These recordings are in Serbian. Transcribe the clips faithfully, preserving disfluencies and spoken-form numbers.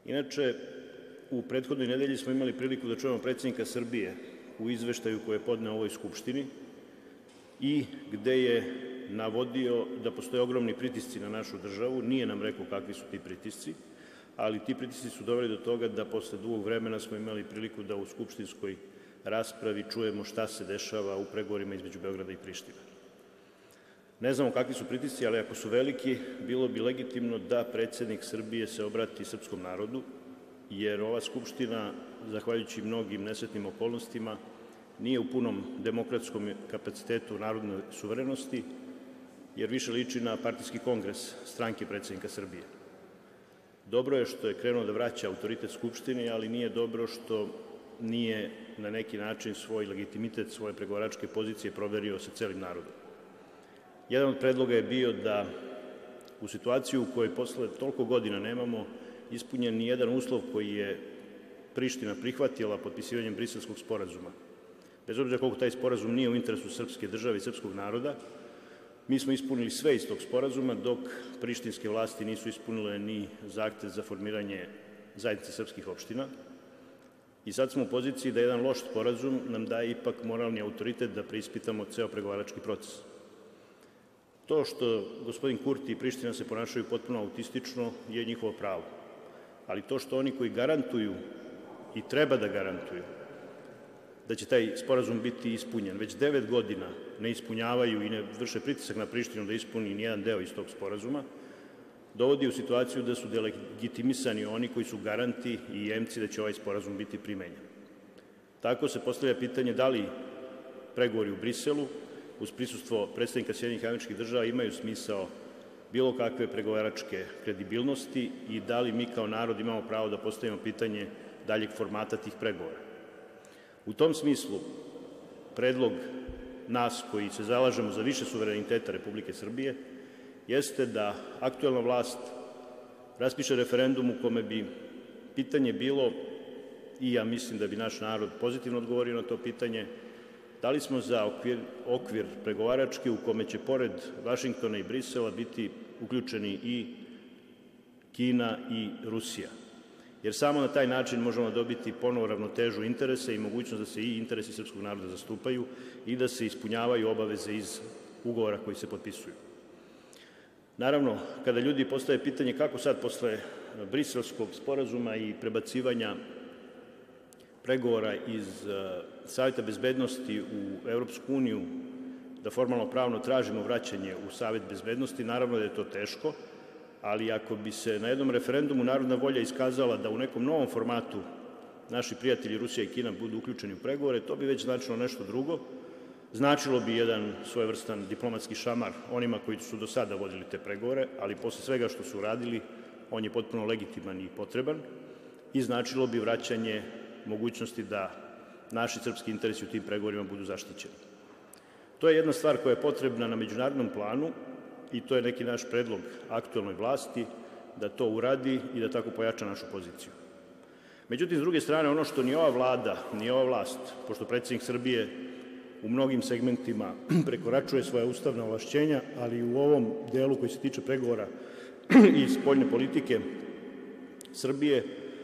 Inače, u prethodnoj nedelji smo imali priliku da čujemo predsjednika Srbije u izveštaju koje je podneo ovoj Skupštini i gde je navodio da postoje ogromni pritisci na našu državu. Nije nam rekao kakvi su ti pritisci, ali ti pritisci su doveli do toga da posle dugog vremena smo imali priliku da u skupštinskoj raspravi čujemo šta se dešava u pregovorima između Beograda i Prištine. Ne znamo kakvi su pritisci, ali ako su veliki, bilo bi legitimno da predsjednik Srbije se obrati srpskom narodu, jer ova Skupština, zahvaljujući mnogim nesretnim okolnostima, nije u punom demokratskom kapacitetu narodne suverenosti, jer više liči na partijski kongres stranke predsjednika Srbije. Dobro je što je krenuo da vraća autoritet Skupštini, ali nije dobro što nije na neki način svoj legitimitet, svoje pregovaračke pozicije proverio sa celim narodom. Jedan od predloga je bio da u situaciju u kojoj posle toliko godina nemamo ispunjen ni jedan uslov koji je Priština prihvatila potpisivanjem Briselskog sporazuma. Bez obzira koliko taj sporazum nije u interesu srpske države i srpskog naroda, mi smo ispunili sve iz tog sporazuma, dok prištinske vlasti nisu ispunile ni zahtev za formiranje zajednice srpskih opština. I sad smo u poziciji da jedan loš sporazum nam daje ipak moralni autoritet da preispitamo ceo pregovarački proces. To što gospodin Kurti i Priština se ponašaju potpuno autistično je njihovo pravo, ali to što oni koji garantuju i treba da garantuju da će taj sporazum biti ispunjen, već devet godina ne ispunjavaju i ne vrše pritisak na Prištinu da ispuni nijedan deo iz tog sporazuma, dovodi u situaciju da su delegitimisani oni koji su garanti i jemci da će ovaj sporazum biti primenjen. Tako se postavlja pitanje da li pregovori u Briselu uz prisustvo predstavnika Sjedinjenih Američkih Država imaju smisao bilo kakve pregovaračke kredibilnosti i da li mi kao narod imamo pravo da postavimo pitanje daljeg formata tih pregovora. U tom smislu, predlog nas koji se zalažemo za više suvereniteta Republike Srbije jeste da aktuelna vlast raspiše referendum u kome bi pitanje bilo, i ja mislim da bi naš narod pozitivno odgovorio na to pitanje, da li smo za okvir, okvir pregovarački u kome će pored Vašingtona i Brisela biti uključeni i Kina i Rusija. Jer samo na taj način možemo dobiti ponovo ravnotežu interesa i mogućnost da se i interesi srpskog naroda zastupaju i da se ispunjavaju obaveze iz ugovora koji se potpisuju. Naravno, kada ljudi postave pitanje kako sad posle Briselskog sporazuma i prebacivanja pregovora iz Saveta bezbednosti u Evropsku uniju, da formalno pravno tražimo vraćanje u Savet bezbednosti, naravno da je to teško, ali ako bi se na jednom referendumu narodna volja iskazala da u nekom novom formatu naši prijatelji Rusija i Kina budu uključeni u pregovore, to bi već značilo nešto drugo. Značilo bi jedan svojevrstan diplomatski šamar onima koji su do sada vodili te pregovore, ali posle svega što su uradili, on je potpuno legitiman i potreban i značilo bi vraćanje mogućnosti da naši srpski interesi u tim pregovorima budu zaštićeni. To je jedna stvar koja je potrebna na međunarodnom planu i to je neki naš predlog aktuelnoj vlasti da to uradi i da tako pojača našu poziciju. Međutim, s druge strane, ono što ni ova vlada, ni ova vlast, pošto predsjednik Srbije u mnogim segmentima prekoračuje svoja ustavna ovlašćenja, ali i u ovom delu koji se tiče pregovora i spoljne politike Srbije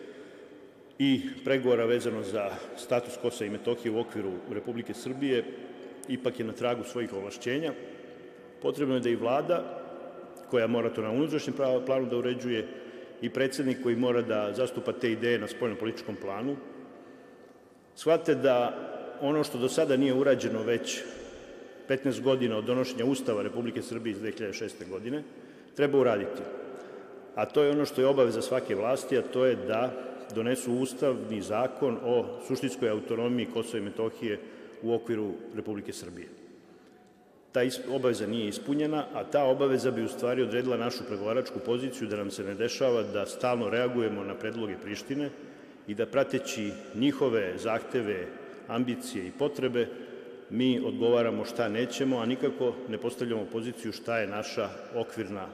i pregovora vezano za status Kosova i Metohije u okviru Republike Srbije, ipak je na tragu svojih ovlašćenja. Potrebno je da i vlada, koja mora to na unutrašnjem planu da uređuje, i predsednik koji mora da zastupa te ideje na spoljno-političkom planu, shvate da ono što do sada nije urađeno već petnaest godina od donošenja Ustava Republike Srbije iz dve hiljade šeste. godine, treba uraditi. A to je ono što je obaveza svake vlasti, a to je da donesu ustavni zakon o suštinskoj autonomiji Kosova i Metohije u okviru Republike Srbije. Ta obaveza nije ispunjena, a ta obaveza bi u stvari odredila našu pregovaračku poziciju da nam se ne dešava da stalno reagujemo na predloge Prištine i da prateći njihove zahteve, ambicije i potrebe mi odgovaramo šta nećemo, a nikako ne postavljamo poziciju šta je naša okvirna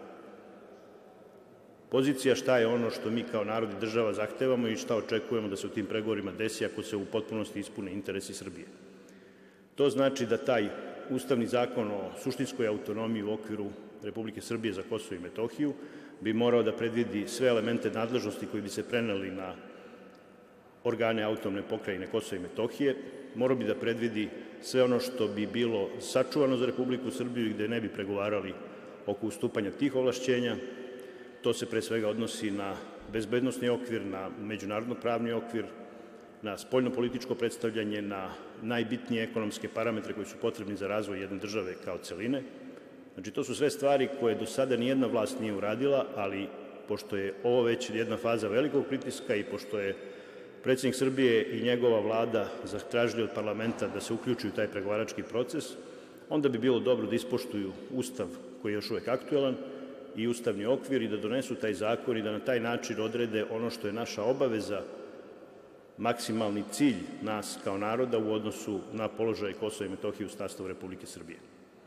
pozicija, šta je ono što mi kao narod i država zahtevamo i šta očekujemo da se u tim pregovorima desi ako se u potpunosti ispune interesi Srbije. To znači da taj Ustavni zakon o suštinskoj autonomiji u okviru Republike Srbije za Kosovo i Metohiju bi morao da predvidi sve elemente nadležnosti koji bi se preneli na organe autonomne pokrajine Kosova i Metohije, morao bi da predvidi sve ono što bi bilo sačuvano za Republiku Srbiju i gde ne bi pregovarali oko ustupanja tih ovlašćenja. To se pre svega odnosi na bezbednosni okvir, na međunarodno-pravni okvir, na spoljno-političko predstavljanje, na najbitnije ekonomske parametre koji su potrebni za razvoj jedne države kao celine. Znači, to su sve stvari koje do sada nijedna vlast nije uradila, ali pošto je ovo već jedna faza velikog pritiska i pošto je predsjednik Srbije i njegova vlada zatražili od parlamenta da se uključi u taj pregovarački proces, onda bi bilo dobro da ispoštuju Ustav koji je još uvek aktuelan i ustavni okvir i da donesu taj zakon i da na taj način odrede ono što je naša obaveza, maksimalni cilj nas kao naroda u odnosu na položaj Kosova i Metohije u sastavu Republike Srbije.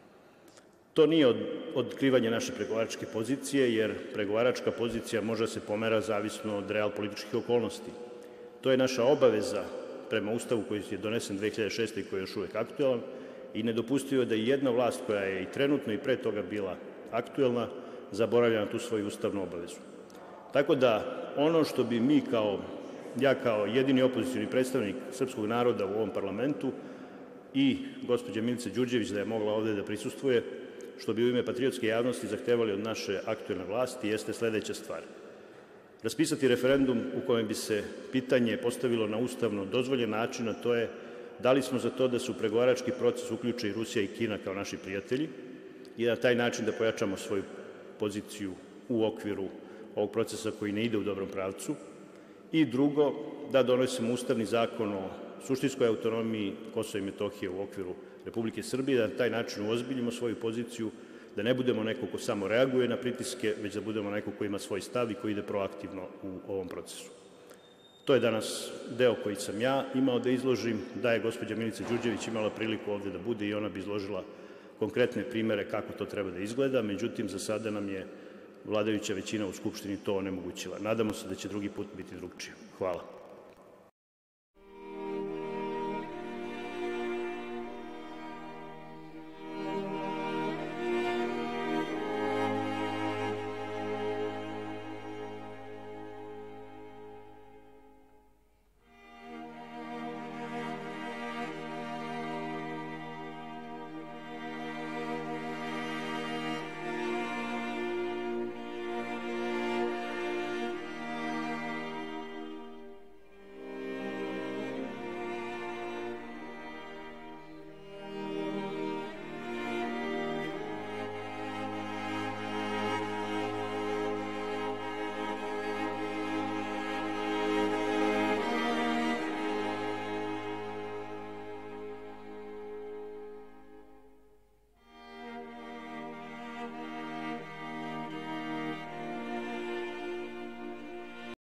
To nije od, otkrivanje naše pregovaračke pozicije, jer pregovaračka pozicija može da se pomera zavisno od real političkih okolnosti. To je naša obaveza prema Ustavu koji je donesen dve hiljade šeste. i koji je još uvek aktuelan i nedopustivo je da jedna vlast koja je i trenutno i pre toga bila aktuelna zaboravlja na tu svoju ustavnu obavezu. Tako da ono što bi mi kao, ja kao jedini opozicioni predstavnik srpskog naroda u ovom parlamentu i gospođa Milica Đurđević da je mogla ovde da prisustvuje, što bi u ime patriotske javnosti zahtevali od naše aktuelne vlasti, jeste sledeća stvar. Raspisati referendum u kojem bi se pitanje postavilo na ustavno dozvoljen način, a to je da li smo za to da se u pregovarački proces uključe i Rusija i Kina kao naši prijatelji i na taj način da pojačamo svoju poziciju u okviru ovog procesa koji ne ide u dobrom pravcu. I drugo, da donesemo ustavni zakon o suštinskoj autonomiji Kosova i Metohije u okviru Republike Srbije, da na taj način uozbiljimo svoju poziciju, da ne budemo neko ko samo reaguje na pritiske, već da budemo neko ko ima svoj stav i ko ide proaktivno u ovom procesu. To je danas deo koji sam ja imao da izložim, da je gospođa Milica Đurđević imala priliku ovde da bude i ona bi izložila konkretne primere kako to treba da izgleda, međutim za sada nam je vladajuća većina u Skupštini to onemogućila. Nadamo se da će drugi put biti drugčije. Hvala.